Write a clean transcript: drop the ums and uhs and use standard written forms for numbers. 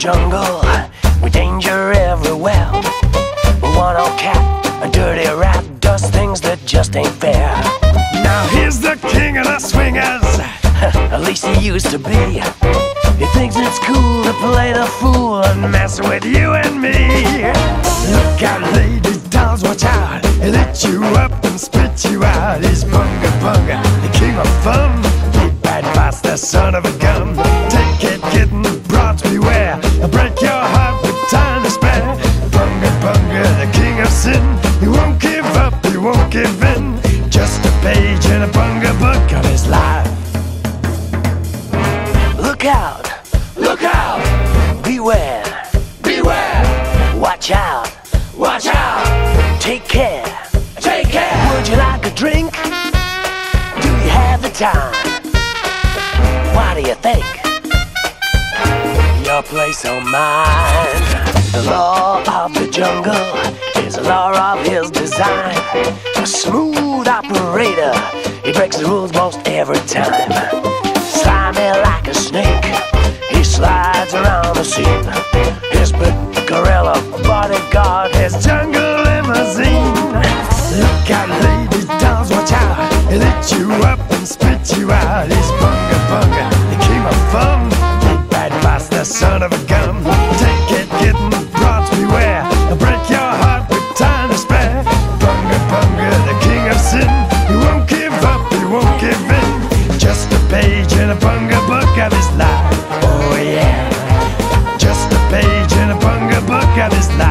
jungle with danger everywhere. One old cat, a dirty rat, does things that just ain't fair. Now he's the king of the swingers. At least he used to be. He thinks it's cool to play the fool and mess with you and me. Look out, ladies, dolls, watch out. He'll eat you up and spit you out. He's Bunga Bunga, the king of fun. Big bad boss, the son of a gun. Take it, kitten, broads beware. He'll break your heart with time to spare. Bunga Bunga, the king of sin. He won't give up, he won't give in. Just a page in a Bunga book of his life. Look out, Look out, beware, beware, watch out, watch out, take care. take care. Would you like a drink? Do you have the time? What do you think? Your place or mine? The law of the jungle is a law of his design. A smooth operator, he breaks the rules most every time. Slimy like a snake, he slides around the scene. His big gorilla bodyguard, his jungle limousine. Look out, ladies, dolls, watch out. He'll eat you up and spit you out. He's Bunga Bunga, the king of fun. Big bad boss, the son of a gun. Take it, kitten, broads beware. He'll break your heart with time to spare. Bunga Bunga, the king of sin. He won't give up, he won't give in. Just a page in a Bunga book of his life. Oh yeah, just a page in a Bunga book of his life.